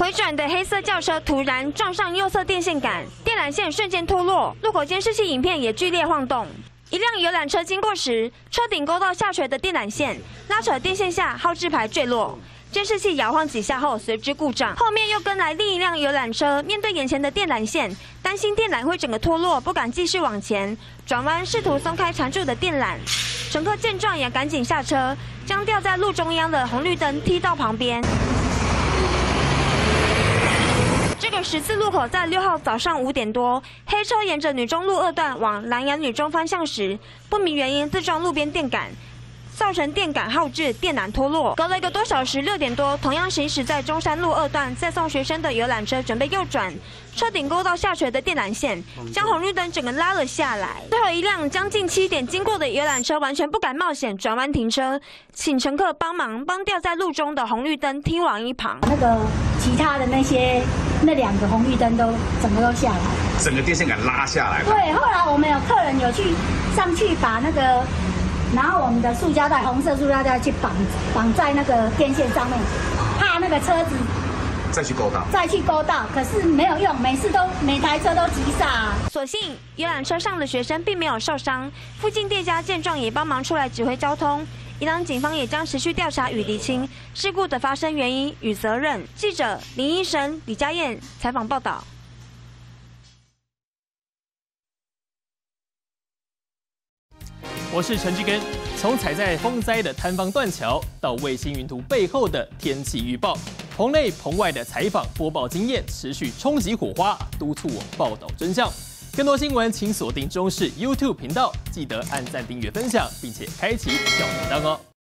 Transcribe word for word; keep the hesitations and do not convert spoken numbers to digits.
回转的黑色轿车突然撞上右侧电线杆，电缆线瞬间脱落，路口监视器影片也剧烈晃动。一辆游览车经过时，车顶勾到下垂的电缆线，拉扯电线下号志牌坠落。 监视器摇晃几下后随之故障，后面又跟来另一辆游览车，面对眼前的电缆线，担心电缆会整个脱落，不敢继续往前，转弯试图松开缠住的电缆。乘客见状也赶紧下车，将吊在路中央的红绿灯踢到旁边。这个十字路口在六号早上五点多，黑车沿着女中路二段往南洋女中方向时，不明原因自撞路边电杆。 造成电杆耗至，电缆脱落。隔了一个多小时，六点多，同样行驶在中山路二段载送学生的游览车准备右转，车顶勾到下垂的电缆线，将红绿灯整个拉了下来。最后一辆将近七点经过的游览车完全不敢冒险转弯停车，请乘客帮忙帮吊在路中的红绿灯踢往一旁。 那个其他的那些那两个红绿灯都整个都下来， 整个电线杆拉下来。 对，后来我们有客人有去上去把那个。 然后我们的塑胶带，红色塑胶带去绑绑在那个电线上面，怕那个车子再去勾到， 再去勾到，可是没有用，每次都每台车都急刹。 所幸游览车上的学生并没有受伤，附近店家见状也帮忙出来指挥交通。宜兰警方也将持续调查与厘清事故的发生原因与责任。记者林医生、李佳燕采访报道。 我是陈志根。从踩在风灾的坍方断桥，到卫星云图背后的天气预报，棚内棚外的采访播报经验持续冲击火花，督促我报道真相。更多新闻请锁定中视 YouTube 频道，记得按赞、订阅、分享，并且开启小铃铛哦。